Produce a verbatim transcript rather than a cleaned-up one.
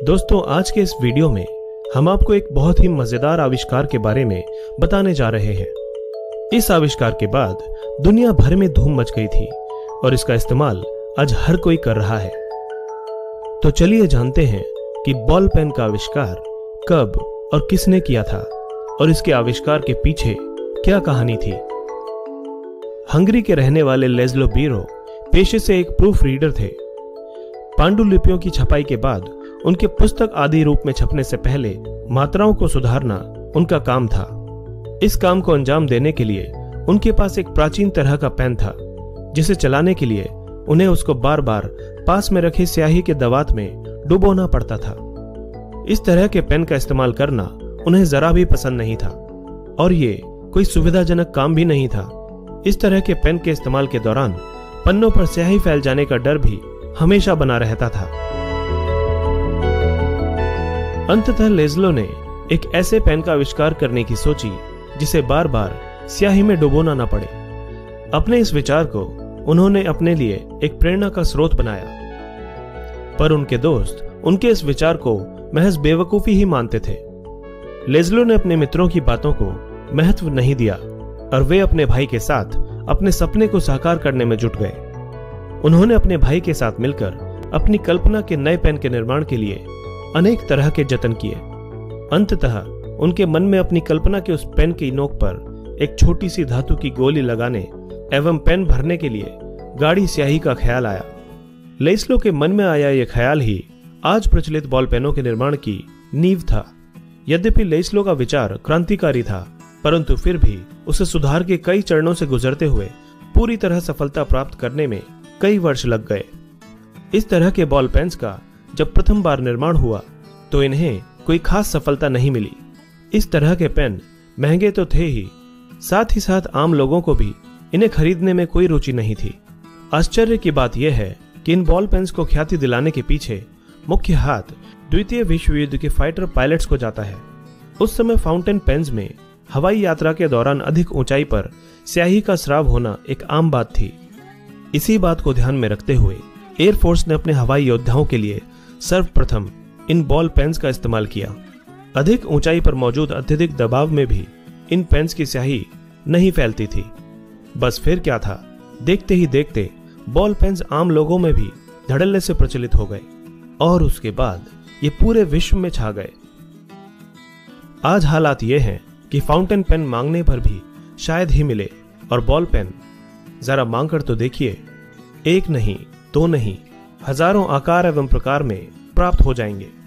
दोस्तों, आज के इस वीडियो में हम आपको एक बहुत ही मजेदार आविष्कार के बारे में बताने जा रहे हैं। इस आविष्कार के बाद दुनिया भर में धूम मच गई थी और इसका इस्तेमाल आज हर कोई कर रहा है। तो चलिए जानते हैं कि बॉल पेन का आविष्कार कब और किसने किया था और इसके आविष्कार के पीछे क्या कहानी थी। हंगरी के रहने वाले लेज़लो बीरो पेशे से एक प्रूफ रीडर थे। पांडुलिपियों की छपाई के बाद उनके पुस्तक आदि रूप में छपने से पहले मात्राओं को सुधारना उनका काम था। इस काम को अंजाम देने के लिए उनके पास एक प्राचीन तरह का पेन था, जिसे चलाने के लिए उन्हें उसको बार बार पास में रखे स्याही के दवात में डुबोना पड़ता था। इस तरह के पेन का इस्तेमाल करना उन्हें जरा भी पसंद नहीं था और ये कोई सुविधाजनक काम भी नहीं था। इस तरह के पेन के इस्तेमाल के दौरान पन्नों पर स्याही फैल जाने का डर भी हमेशा बना रहता था। अंततः लेज़लो ने एक ऐसे पेन का आविष्कार करने की सोची जिसे बार बार स्याही में डुबोना न पड़े। अपने इस विचार को उन्होंने अपने लिए एक प्रेरणा का स्रोत बनाया, पर उनके दोस्त उनके इस विचार को महज बेवकूफी ही मानते थे। लेज़लो ने अपने मित्रों की बातों को महत्व नहीं दिया और वे अपने भाई के साथ अपने सपने को साकार करने में जुट गए। उन्होंने अपने भाई के साथ मिलकर अपनी कल्पना के नए पेन के निर्माण के लिए अनेक तरह के जतन किए। अंततः उनके मन में अपनी कल्पना के उस पेन की नोक पर एक छोटी सी धातु की गोली लगाने एवं पेन भरने के लिए गाढ़ी स्याही का ख्याल आया। लेज़लो के मन में आया यह ख्याल ही आज प्रचलित बॉल पेनों के निर्माण की नींव था। यद्यपि लेज़लो का विचार क्रांतिकारी था, परंतु फिर भी उसे सुधार के कई चरणों से गुजरते हुए पूरी तरह सफलता प्राप्त करने में कई वर्ष लग गए। इस तरह के बॉल पेन्स का जब प्रथम बार निर्माण हुआ तो इन्हें कोई खास सफलता नहीं मिली। इस तरह के पेन महंगे तो थे ही, साथ ही साथ आम लोगों को भी इन्हें खरीदने में कोई रुचि नहीं थी। आश्चर्य की बात यह है कि इन बॉल पेन्स को ख्याति दिलाने के पीछे मुख्य हाथ द्वितीय विश्व युद्ध के फाइटर पायलट्स को जाता है। उस समय फाउंटेन पेन्स में हवाई यात्रा के दौरान अधिक ऊंचाई पर स्याही का स्राव होना एक आम बात थी। इसी बात को ध्यान में रखते हुए एयरफोर्स ने अपने हवाई योद्धाओं के लिए सर्वप्रथम इन बॉल पेन्स का इस्तेमाल किया। अधिक ऊंचाई पर मौजूद अत्यधिक दबाव में भी इन पेन्स की स्याही नहीं फैलती थी। बस फिर क्या था, देखते ही देखते बॉल पेन्स आम लोगों में भी धड़ल्ले से प्रचलित हो गए और उसके बाद ये पूरे विश्व में छा गए। आज हालात ये हैं कि फाउंटेन पेन मांगने पर भी शायद ही मिले और बॉल पेन जरा मांग कर तो देखिए, एक नहीं, दो नहीं, हजारों आकार एवं प्रकार में प्राप्त हो जाएंगे।